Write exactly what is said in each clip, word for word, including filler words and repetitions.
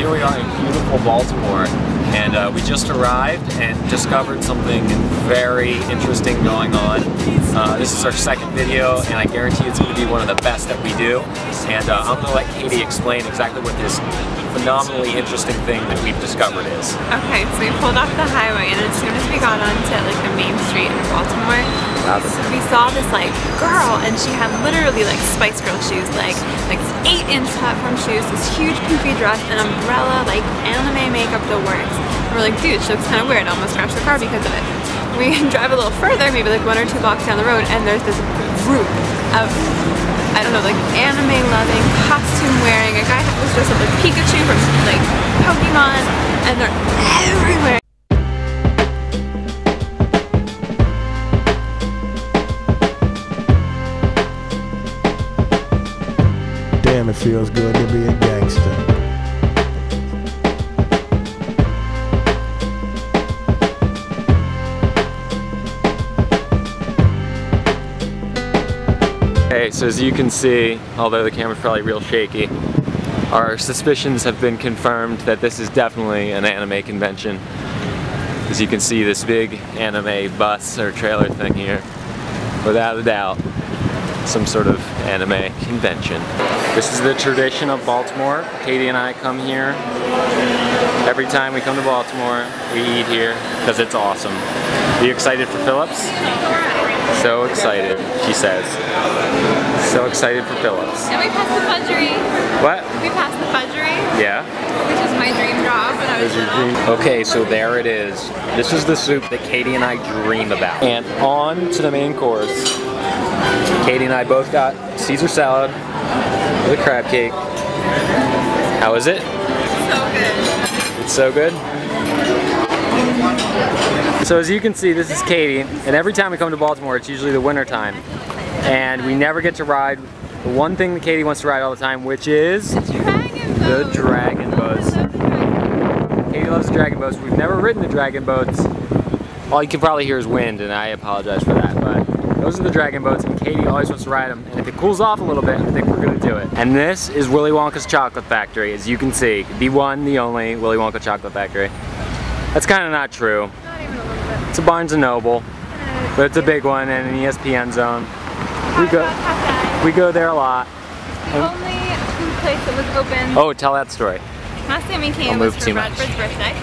here we are in beautiful Baltimore, and uh, we just arrived and discovered something very interesting going on. Uh, this is our second video, and I guarantee it's going to be one of the best that we do. And uh, I'm going to let Katie explain exactly what this phenomenally interesting thing that we've discovered is. Okay, so we pulled off the highway, and as soon as we got onto like the main street in Baltimore, so we saw this like girl, and she had literally like Spice Girl shoes, like like eight inch platform shoes, this huge poofy dress, an umbrella, like anime makeup, the works. And we're like, dude, she looks kind of weird. I almost crashed the car because of it. We drive a little further, maybe like one or two blocks down the road, and there's this group of, I don't know, like anime-loving, costume-wearing, a guy that was dressed up like Pikachu from like Pokemon, and they're everywhere. Damn, it feels good to be a gangster. Okay, so as you can see, although the camera's probably real shaky, our suspicions have been confirmed that this is definitely an anime convention. As you can see, this big anime bus or trailer thing here, without a doubt, some sort of anime convention. This is the tradition of Baltimore. Katie and I come here. Every time we come to Baltimore, we eat here because it's awesome. Are you excited for Phillips? So excited, she says. So excited for Phillips. And we passed the fudgery. What? We passed the fudgery. Yeah. Which is my dream job when I was little. Okay, so there it is. This is the soup that Katie and I dream about. And on to the main course. Katie and I both got Caesar salad with a crab cake. How is it? So good. It's so good? So as you can see, this is Katie, and every time we come to Baltimore, it's usually the winter time. And we never get to ride the one thing that Katie wants to ride all the time, which is The dragon boat. the dragon boats. Katie loves the dragon boats. We've never ridden the dragon boats. All you can probably hear is wind, and I apologize for that, but those are the dragon boats, and Katie always wants to ride them. And if it cools off a little bit, I think we're gonna do it. And this is Willy Wonka's Chocolate Factory, as you can see. The one, the only Willy Wonka Chocolate Factory. That's kind of not true. Not even a little bit. It's a Barnes and Noble, but it's a big one and an E S P N zone. We go, we go there a lot. The only food place that was open. Oh, tell that story. Last time we came I'll was move for too much. Bradford's birthday.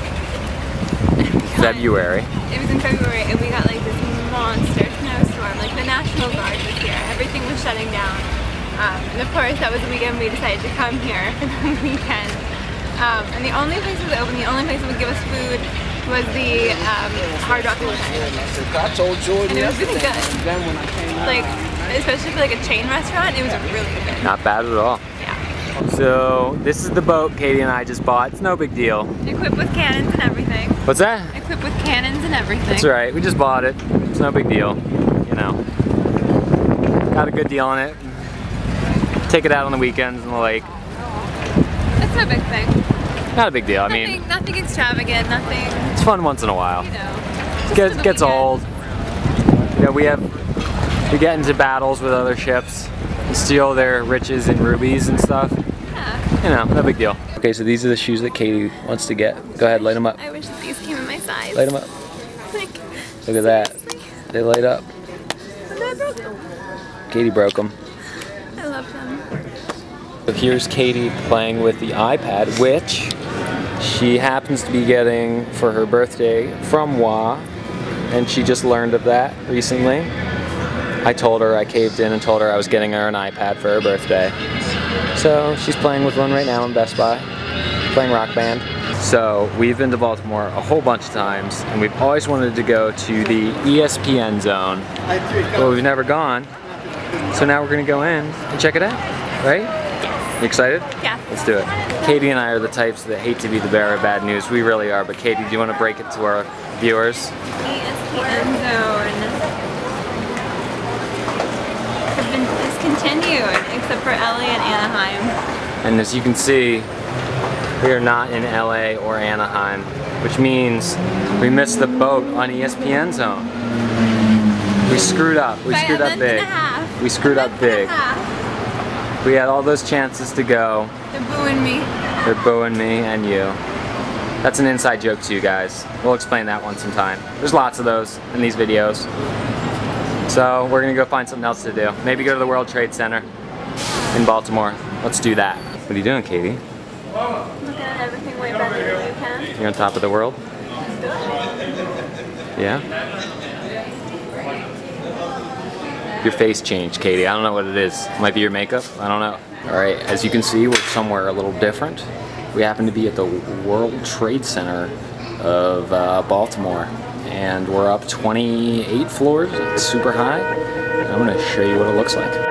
February. It was in February, and we got like this monster snowstorm. Like the National Guard was here. Everything was shutting down. Um, and of course, that was the weekend we decided to come here for the weekend. Um, and the only place that was open, the only place that would give us food was the um, Hard Rock Hotel. I told Jordan And it was really good. Then when I came out. Like, especially for like a chain restaurant, it was really good. Not bad at all. Yeah. So this is the boat Katie and I just bought. It's no big deal. Equipped with cannons and everything. What's that? Equipped with cannons and everything. That's right. We just bought it. It's no big deal. You know. Got a good deal on it. Take it out on the weekends in the lake. It's no big thing. Not a big deal. Nothing, I mean, nothing extravagant. Nothing. it's fun once in a while. You know. It gets, for the gets weekend. old. You know, we have we get into battles with other ships, we steal their riches and rubies and stuff. Yeah. You know, no big deal. Okay, so these are the shoes that Katie wants to get. Go ahead, light them up. I wish that these came in my size. Light them up. Like, Look at that. They light up. I broke them. Katie broke them. I love them. So here's Katie playing with the iPad, which she happens to be getting for her birthday from W A, and she just learned of that recently. I told her, I caved in and told her I was getting her an iPad for her birthday. So she's playing with one right now in Best Buy, playing Rock Band. So we've been to Baltimore a whole bunch of times, and we've always wanted to go to the E S P N zone, but we've never gone. So now we're gonna go in and check it out, right? You excited? Yeah. Let's do it. Katie and I are the types that hate to be the bearer of bad news. We really are, but Katie, do you want to break it to our viewers? E S P N zone have been discontinued, except for L A and Anaheim. And as you can see, we are not in L A or Anaheim, which means we missed the boat on E S P N zone. We screwed up. We By screwed a up month big. and a half. We screwed A up month and a big. half. We had all those chances to go. They're booing me. They're booing me and you. That's an inside joke to you guys. We'll explain that one sometime. There's lots of those in these videos. So we're gonna go find something else to do. Maybe go to the World Trade Center in Baltimore. Let's do that. What are you doing, Katie? Looking at everything way better than you can. You're on top of the world? Yeah? Your face changed, Katie. I don't know what it is. It might be your makeup. I don't know. Alright, as you can see, we're somewhere a little different. We happen to be at the World Trade Center of uh, Baltimore. And we're up twenty-eight floors. It's super high. And I'm going to show you what it looks like.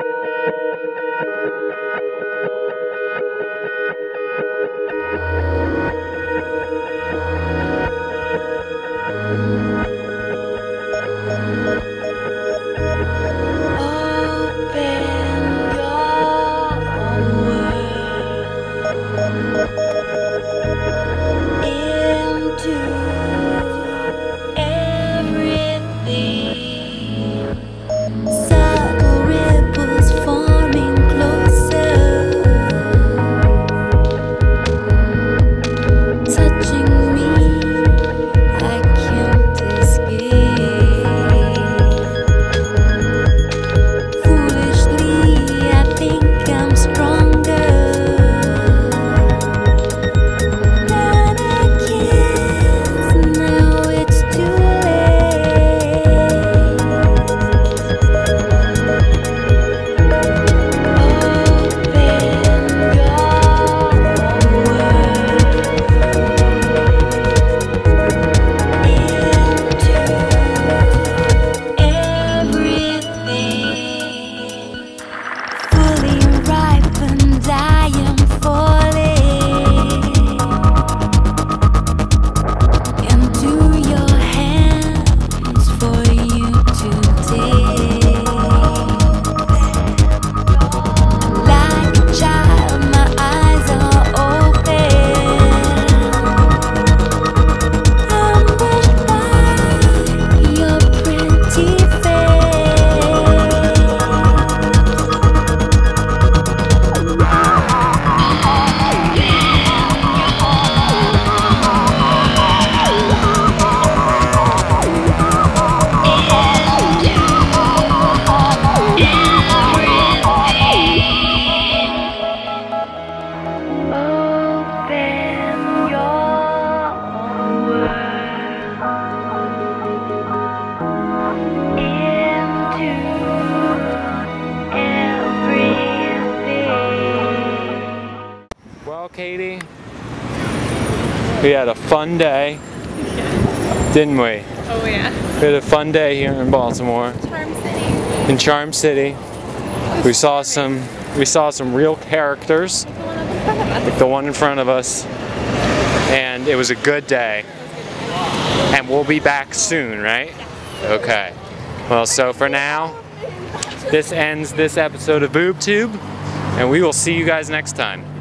Katie, we had a fun day, didn't we? Oh yeah. We had a fun day here in Baltimore. Charm City. In Charm City. We saw some we saw some real characters, like the one in front of us, and it was a good day. And we'll be back soon, right? Okay. Well, so for now, this ends this episode of BoobTube, and we will see you guys next time.